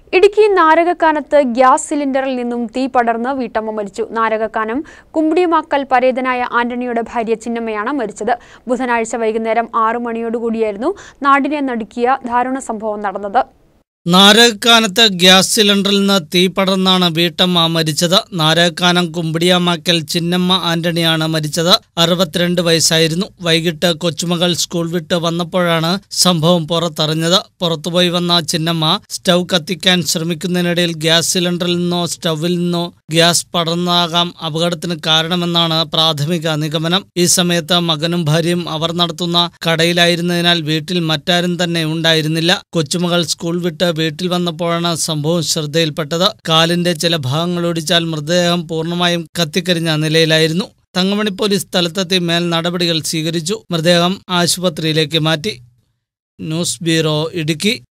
Idukki നാരകക്കാനത്ത് gas സിലിണ്ടറിൽ നിന്നും തീ പടർന്ന് വീട്ടമ്മ മരിച്ചു. നാരകക്കാനം കുമ്പിടിമാക്കൽ പരേതനായ ആന്റണിയുടെ ഭാര്യ ചിന്നമ്മയാണ് മരിച്ചത്. ബുധനാഴ്ച വൈകുന്നേരം 6 മണിയോടുകൂടിയായിരുന്നു നാടിനെ നടുക്കിയ ദാരുണ സംഭവം നടന്നത്. നാരകക്കാനത്ത് ഗ്യാസ് സിലിണ്ടറിൽ നിന്ന് തീ പടർന്നാണ് വീട്ടമ്മ മരിച്ചത്. നാരകക്കാനം കുമ്പിടിയാമാക്കൽ ചിന്നമ്മ ആന്റണിയാണ് മരിച്ചത്. 62 വയസ്സായിരുന്നു. വൈകിട്ട് കൊച്ചുമകൾ സ്കൂൾ വിട്ട് വന്നപ്പോഴാണ് സംഭവം പുറത്തറിഞ്ഞത്. പുറത്തുപോയി വന്ന ചിന്നമ്മ സ്റ്റൗ കത്തിക്കാൻ ശ്രമിക്കുന്നതിനിടയിൽ ഗ്യാസ് സിലിണ്ടറിൽ നിന്നോ സ്റ്റൗവിൽ നിന്നോ ഗ്യാസ് പടർന്നാകാം അപകടത്തിന് കാരണമെന്നാണ് പ്രാഥമിക നിഗമനം. ഈ സമയത്ത് മകനും ഭാര്യയും അവർ നടത്തുന്ന കടയിലായിരുന്നതിനാൽ വീട്ടിൽ മറ്റാരും തന്നെ ഉണ്ടായിരുന്നില്ല. കൊച്ചുമകൾ സ്കൂൾ വിട്ട് വീട്ടിൽ വന്നപ്പോഴാണ് സംഭവം ശ്രദ്ധയിൽപ്പെട്ടത്. കാലിന്റെ ചില ഭാഗങ്ങൾ ഒടിച്ചാൽ മൃതദേഹം പൂർണ്ണമായും കത്തിക്കരിഞ്ഞ നിലയിലായിരുന്നു. തങ്കമണി പോലീസ് സ്ഥലത്തെത്തി മേൽ നടപടികൾ സ്വീകരിച്ചു. മൃതദേഹം ആശുപത്രിയിലേക്ക് മാറ്റി. News bureau, Idukki.